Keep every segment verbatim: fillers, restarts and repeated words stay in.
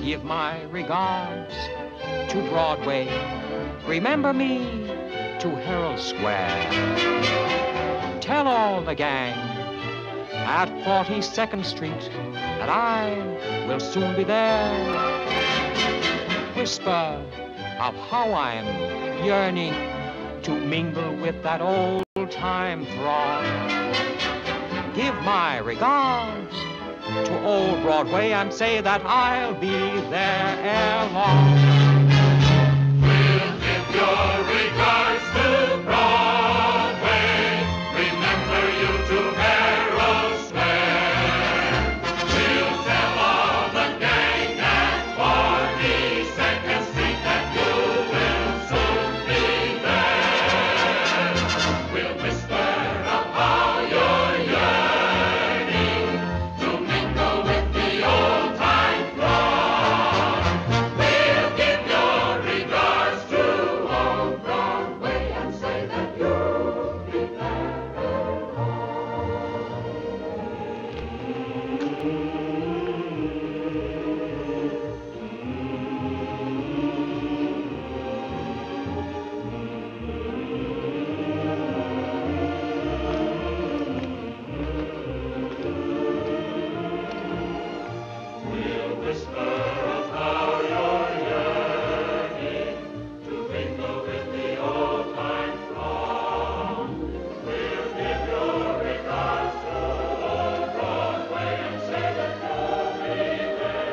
give my regards to Broadway. Remember me to Herald Square. Tell all the gang at forty-second Street that I will soon be there. Whisper of how I'm yearning to mingle with that old-time throng. Give my regards to old Broadway and say that I'll be there ere long. We'll give your regards to Broadway. Remember you to Herald Square. We'll tell all the gang at forty-second Street that you will soon be there. We'll whisper of how you're yearning to mingle with the old-time throng. We'll give your regards to old Broadway and say that you'll be there. We'll whisper of how you're yearning to mingle with the old-time throng. We'll give your regards to old Broadway and say that you'll be there.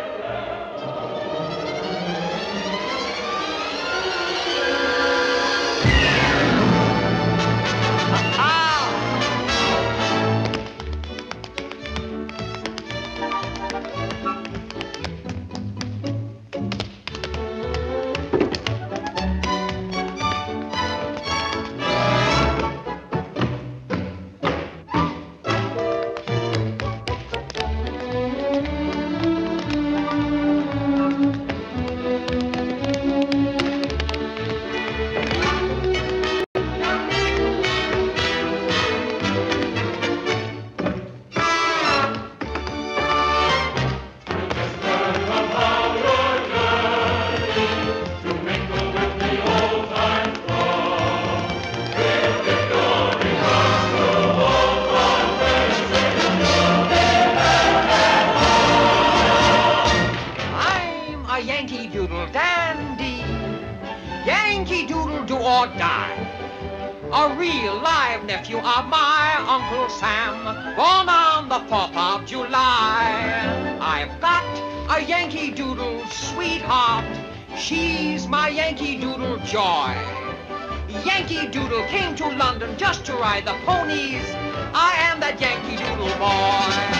I'm a Yankee Doodle Dandy, Yankee Doodle do or die. A real live nephew of my Uncle Sam, born on the fourth of July. I've got a Yankee Doodle sweetheart, she's my Yankee Doodle joy. Yankee Doodle came to London just to ride the ponies. I am that Yankee Doodle boy.